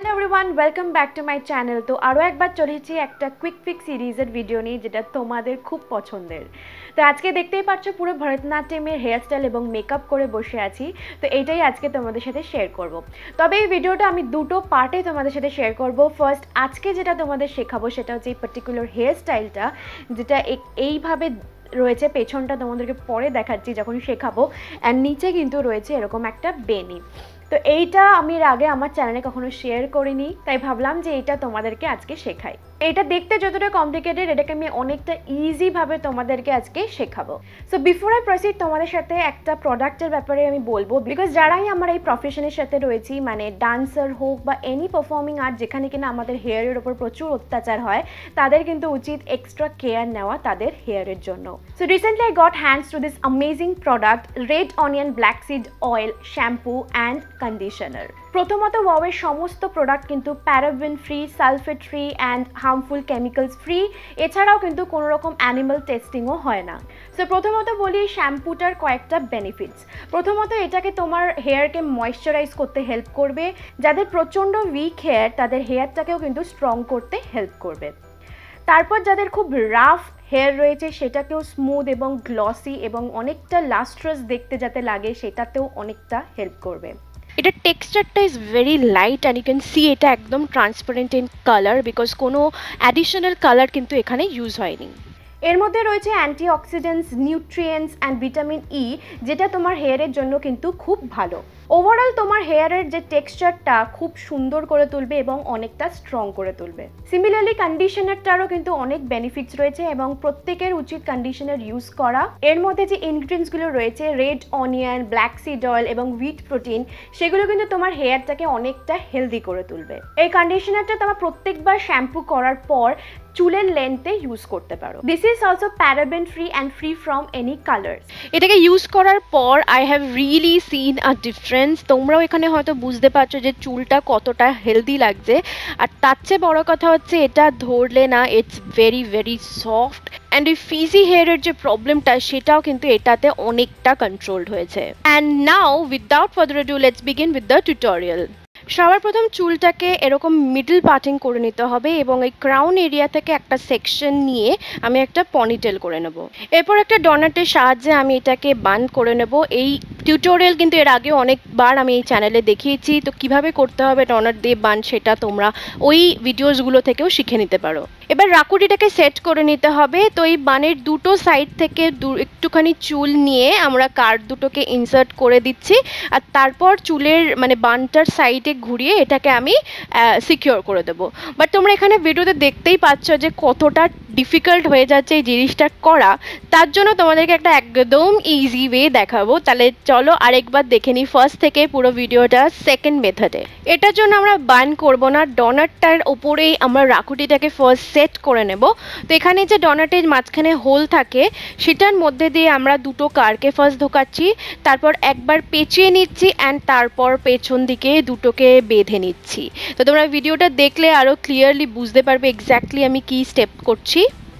Hello everyone, welcome back to my channel. তো আরও একবার চলেছি একটা কুইক পিক সিরিজের ভিডিও নিয়ে, যেটা তোমাদের খুব পছন্দের। তো আজকে দেখতেই পাচ্ছ পুরো ভরতনাট্যমের হেয়ারস্টাইল এবং মেকআপ করে বসে আছি। তো এইটাই আজকে তোমাদের সাথে শেয়ার করব। তবে এই ভিডিওটা আমি দুটো পার্টে তোমাদের সাথে শেয়ার করব। ফার্স্ট, আজকে যেটা তোমাদের শেখাবো সেটা হচ্ছে এই পার্টিকুলার হেয়ারস্টাইলটা, যেটা এইভাবে রয়েছে। পেছনটা তোমাদেরকে পরে দেখাচ্ছি যখন শেখাবো। অ্যান্ড নিচে কিন্তু রয়েছে এরকম একটা বেনি। তো এইটা আমি এর আগে আমার চ্যানেলে কখনো শেয়ার করিনি, তাই ভাবলাম যে এইটা তোমাদেরকে আজকে শেখাই। এটা দেখতে যতটা কমপ্লিকেটেড, এটাকে আমি অনেকটা ইজিভাবে তোমাদেরকে আজকে শেখাবো। সো বিফোর আই প্রসিড, তোমাদের সাথে একটা প্রোডাক্টের ব্যাপারে আমি বলবো, বিকজ যারাই আমার এই প্রফেশনের সাথে রয়েছি, মানে ডান্সার হোক বা এনি পারফর্মিং আর্ট যেখানে কিনা আমাদের হেয়ারের ওপর প্রচুর অত্যাচার হয়, তাদের কিন্তু উচিত এক্সট্রা কেয়ার নেওয়া তাদের হেয়ারের জন্য। So recently I got hands to this amazing product, red onion black seed oil shampoo and conditioner. প্রথমত, ওয়াওয়ের সমস্ত প্রোডাক্ট কিন্তু paraben free, sulphate free and harmful chemicals free. এছাড়াও কিন্তু কোনো রকম অ্যানিমাল টেস্টিংও হয় না। সো প্রথমত বলি শ্যাম্পুটার কয়েকটা বেনিফিটস। প্রথমত, এটাকে তোমার হেয়ারকে ময়েশ্চারাইজ করতে হেল্প করবে। যাদের প্রচণ্ড উইক হেয়ার, তাদের হেয়ারটাকেও কিন্তু স্ট্রং করতে হেল্প করবে। তারপর যাদের খুব রাফ হেয়ার রয়েছে, সেটাকেও স্মুথ এবং গ্লসি এবং অনেকটা লাস্ট্রাস দেখতে যাতে লাগে, সেটাতেও অনেকটা হেল্প করবে। এটা টেক্সচারটা is very light and you can see এটা একদম ট্রান্সপারেন্ট ইন কালার, বিকজ কোনো অ্যাডিশনাল কালার কিন্তু এখানে ইউজ হয়নি। এর মধ্যে রয়েছে antioxidants, nutrients and vitamin E, যেটা তোমার হেয়ারের জন্য কিন্তু খুব ভালো। ওভারঅল তোমার হেয়ারের যে টেক্সচারটা খুব সুন্দর করে তুলবে এবং অনেকটা স্ট্রং করে তুলবে। সিমিলারলি কন্ডিশনারটারও কিন্তু অনেক বেনিফিটস রয়েছে এবং প্রত্যেকের উচিত কন্ডিশনার ইউজ করা। এর মধ্যে যে ইনগ্রিডিয়েন্টসগুলো রয়েছে, red onion, black seed oil এবং হুইট প্রোটিন, সেগুলো কিন্তু তোমার হেয়ারটাকে অনেকটা হেলদি করে তুলবে। এই কন্ডিশনারটা তোমার প্রত্যেকবার শ্যাম্পু করার পর চুলের লেন্থে ইউজ করতে পারো। This is also paraben free and free from any colours. এটাকে ইউজ করার পর I have really seen a difference. তোমরাও এখানে হয়তো বুঝতে পারছো যে চুলটা কতটা হেলদি লাগছে। আর তার চেয়ে বড় কথা হচ্ছে, এটা ধরলে না it's very very soft and এই ফিজি হেয়ারের যে প্রবলেমটা, সেটাও কিন্তু এটাতে অনেকটা কন্ট্রোলড হয়েছে। And now without further ado, let's begin with the tutorial. সবার প্রথম চুলটাকে এরকম মিডল পার্টিং করে নিতে হবে এবং এই ক্রাউন এরিয়া থেকে একটা সেকশন নিয়ে আমি একটা পনিটেল করে নেব। এরপর একটা ডনাটের সাহায্যে আমি এটাকে বান করে নেব। এই টিউটোরিয়াল কিন্তু এর আগে অনেকবার আমি এই চ্যানেলে দেখিয়েছি, তো কিভাবে করতে হবে ডনাট দিয়ে বান, সেটা তোমরা ওই ভিডিওসগুলো থেকেও শিখে নিতে পারো। এবার রাকুটিটাকে সেট করে নিতে হবে। তো এই বানের দুটো সাইড থেকে একটুখানি চুল নিয়ে আমরা কার্ড দুটোকে ইনসার্ট করে দিচ্ছি, আর তারপর চুলের মানে বানটার সাইডে ঘুরিয়ে এটাকে আমি সিকিওর করে দেবো। বাট তোমরা এখানে ভিডিওতে দেখতেই পাচ্ছ যে কতটা ডিফিকাল্ট হয়ে যাচ্ছে এই জিনিসটা করা। তার জন্য তোমাদেরকে একটা একদম ইজি ওয়ে দেখাবো। তাহলে চলো আরেকবার দেখে নিই ফার্স্ট থেকে পুরো ভিডিওটা সেকেন্ড মেথডে। এটার জন্য আমরা বান করবো না, ডনাটটার ওপরেই আমরা রাকুটিটাকে ফার্স্ট সেট করে নেব। তো এখানে যে ডনাটের মাঝখানে হোল থাকে, সেটার মধ্যে দিয়ে আমরা দুটো কারকে ফার্স্ট ঢোকাচ্ছি, তারপর একবার পেঁচিয়ে নিচ্ছি অ্যান্ড তারপর পেছন দিকে দুটোকে বেঁধে নিচ্ছি। তো তোমরা ভিডিওটা দেখলে আরও ক্লিয়ারলি বুঝতে পারবে এক্স্যাক্টলি আমি কি স্টেপ করছি।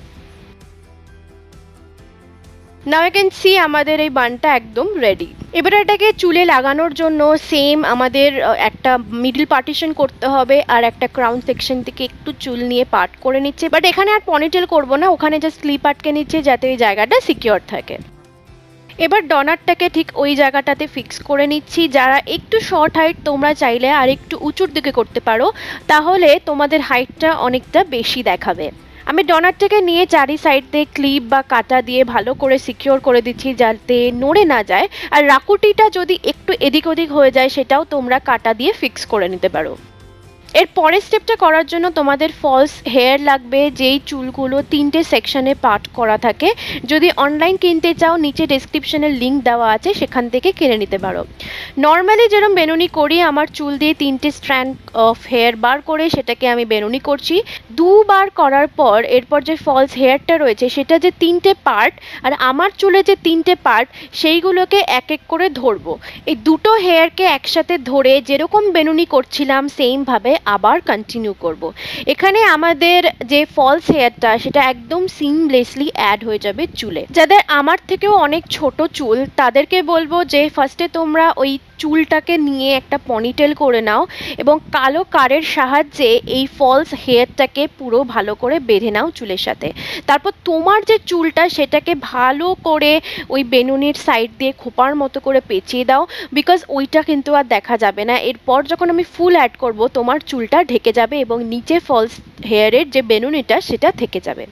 নাও ইউ ক্যান সি আমাদের এই বানটা একদম রেডি। এবার এটাকে চুলে লাগানোর জন্য সেম আমাদের একটা মিডল পার্টিশন করতে হবে আর একটা ক্রাউন সেকশন থেকে একটু চুল নিয়ে পার্ট করে নিচ্ছে। বাট এখানে আর পনিটেল করবো না, ওখানে জাস্ট ক্লিপ আটকে নিচ্ছে যাতে ওই জায়গাটা সিকিওর থাকে। এবার ডনারটাকে ঠিক ওই জায়গাটাতে ফিক্স করে নিচ্ছি। যারা একটু শর্ট হাইট, তোমরা চাইলে আর একটু উঁচুর দিকে করতে পারো, তাহলে তোমাদের হাইটটা অনেকটা বেশি দেখাবে। আমি ডনারটাকে নিয়ে চারি সাইড দিয়ে ক্লিপ বা কাটা দিয়ে ভালো করে সিকিওর করে দিচ্ছি যাতে নড়ে না যায়। আর রাকুটিটা যদি একটু এদিক ওদিক হয়ে যায়, সেটাও তোমরা কাটা দিয়ে ফিক্স করে নিতে পারো। এর পরের স্টেপটা করার জন্য তোমাদের ফলস হেয়ার লাগবে, যেই চুলগুলো তিনটে সেকশনে পার্ট করা থাকে। যদি অনলাইন কিনতে চাও, নিচে ডেসক্রিপশনের লিঙ্ক দেওয়া আছে, সেখান থেকে কিনে নিতে পারো। নর্মালি যেরকম বেনুনি করি, আমার চুল দিয়ে তিনটে স্ট্র্যান্ড অফ হেয়ার বার করে সেটাকে আমি বেনুনি করছি। দুবার করার পর এরপর যে ফলস হেয়ারটা রয়েছে, সেটা যে তিনটে পার্ট আর আমার চুলে যে তিনটে পার্ট, সেইগুলোকে এক এক করে ধরবো। এই দুটো হেয়ারকে একসাথে ধরে যেরকম বেনুনি করছিলাম সেমভাবে আবার কন্টিনিউ করব। এখানে আমাদের যে ফলস হেয়ারটা, সেটা একদম সিমলেসলি অ্যাড হয়ে যাবে চুলে। যাদের আমার থেকেও অনেক ছোট চুল, তাদেরকে বলবো যে ফার্স্টে তোমরা ওই চুলটাকে নিয়ে একটা পনিটেল করে নাও এবং কালো কারের সাহায্যে এই ফলস হেয়ারটাকে পুরো ভালো করে বেঁধে নাও চুলের সাথে। তারপর তোমার যে চুলটা সেটাকে ভালো করে ওই বেনুনির সাইড দিয়ে খোপার মতো করে পেঁচিয়ে দাও, বিকজ ওইটা কিন্তু আর দেখা যাবে না। এরপর যখন আমি ফুল অ্যাড করব তোমার চুলটা ঢেকে যাবে এবং নিচে ফলস হেয়ারের যে বেনুনিটা সেটা থেকে যাবে।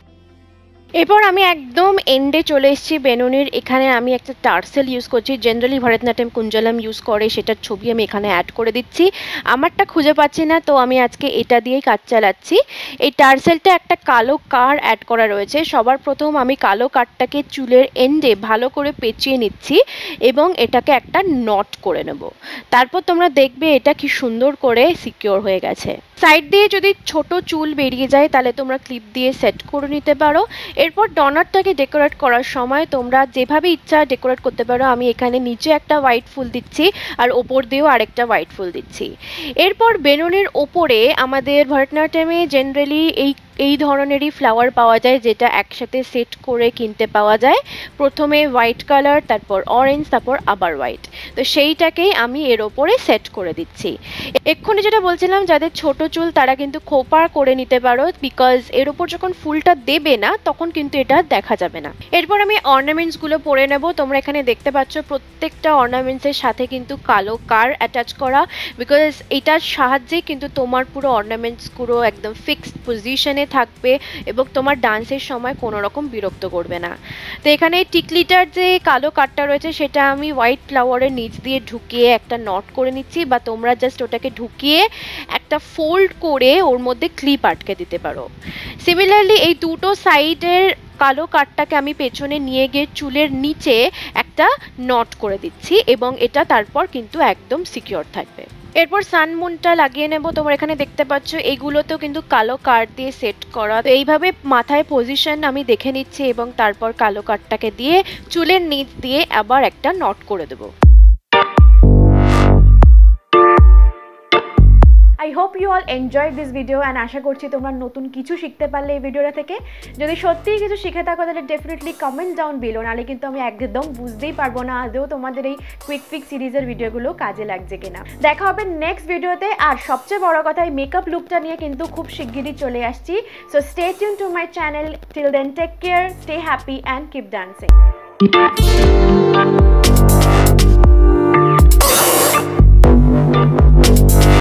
এরপর আমি একদম এন্ডে চলে এসেছি বেনুনির। এখানে আমি একটা টার্সেল ইউজ করছি, জেনারেলি ভরতনাট্যম কুঞ্জলম ইউজ করে, সেটার ছবি আমি এখানে অ্যাড করে দিচ্ছি। আমারটা খুঁজে পাচ্ছি না, তো আমি আজকে এটা দিয়েই কাজ চালাচ্ছি। এই টার্সেলটা একটা কালো কার অ্যাড করা রয়েছে। সবার প্রথম আমি কালো কারটাকে চুলের এন্ডে ভালো করে পেঁচিয়ে নিচ্ছি এবং এটাকে একটা নট করে নেব। তারপর তোমরা দেখবে এটা কি সুন্দর করে সিকিওর হয়ে গেছে। সাইড দিয়ে যদি ছোট চুল বেরিয়ে যায় তাহলে তোমরা ক্লিপ দিয়ে সেট করে নিতে পারো। এরপর ডনারটাকে ডেকোরেট করার সময় তোমরা যেভাবে ইচ্ছা ডেকোরেট করতে পারো। আমি এখানে নিচে একটা হোয়াইট ফুল দিচ্ছি আর ওপর দিয়েও আরেকটা হোয়াইট ফুল দিচ্ছি। এরপর বেনুনির ওপরে আমাদের ভরতনাট্যমে জেনারেলি এই ধরনেরই ফ্লাওয়ার পাওয়া যায়, যেটা একসাথে সেট করে কিনতে পাওয়া যায়। প্রথমে হোয়াইট কালার, তারপর অরেঞ্জ, তারপর আবার হোয়াইট। তো সেইটাকেই আমি এর ওপরে সেট করে দিচ্ছি। এক্ষুনি যেটা বলছিলাম, যাদের ছোট চুল তারা কিন্তু খোপা করে নিতে পারো, বিকজ এর ওপর যখন ফুলটা দেবে না তখন কিন্তু এটা দেখা যাবে না। এরপর আমি অর্নামেন্টসগুলো পরে নেব। তোমরা এখানে দেখতে পাচ্ছ প্রত্যেকটা অর্নামেন্টসের সাথে কিন্তু কালো কার অ্যাটাচ করা, বিকজ এটার সাহায্যে কিন্তু তোমার পুরো অর্নামেন্টসগুলো একদম ফিক্সড পজিশনে থাকবে এবং তোমার ডান্সের সময় কোনো রকম বিরক্ত করবে না। তো এখানে টিকলিটার যে কালো কারটা রয়েছে সেটা আমি হোয়াইট ফ্লাওয়ারের নিচ দিয়ে ঢুকিয়ে একটা নট করে নিচ্ছি, বা তোমরা জাস্ট ওটাকে ঢুকিয়ে একটা ফোল্ড করে ওর মধ্যে ক্লিপ আটকে দিতে পারো। সিমিলারলি এই দুটো সাইডের কালো কারটাকে আমি পেছনে নিয়ে গিয়ে চুলের নিচে একটা নট করে দিচ্ছি এবং এটা তারপর কিন্তু একদম সিকিওর থাকবে। এরপর সানমুনটা লাগিয়ে নেব। তোমরা এখানে দেখতে পাচ্ছ এগুলোতেও কিন্তু কালো কার দিয়ে সেট করা। তো এইভাবে মাথায় পজিশন আমি দেখে নিচ্ছি এবং তারপর কালো কারটাকে দিয়ে চুলের নিচ দিয়ে আবার একটা নট করে দেবো। I hope you all enjoyed this video and আশা করছি তোমরা নতুন কিছু শিখতে পারলে এই ভিডিওটা থেকে। যদি সত্যিই কিছু শিখে থাকো তাহলে ডেফিনেটলি কমেন্ট ডাউন বিলো, নাহলে কিন্তু আমি একদম বুঝতেই পারবো না আদৌ তোমাদের এই কুইক ফিক্স সিরিজের ভিডিওগুলো কাজে লাগছে কিনা। দেখা হবে নেক্সট ভিডিওতে। আর সবচেয়ে বড় কথা, এই মেকআপ লুকটা নিয়ে কিন্তু খুব শিগগিরই চলে আসছি। So stay tuned to my channel. Till then take care, stay happy and keep dancing.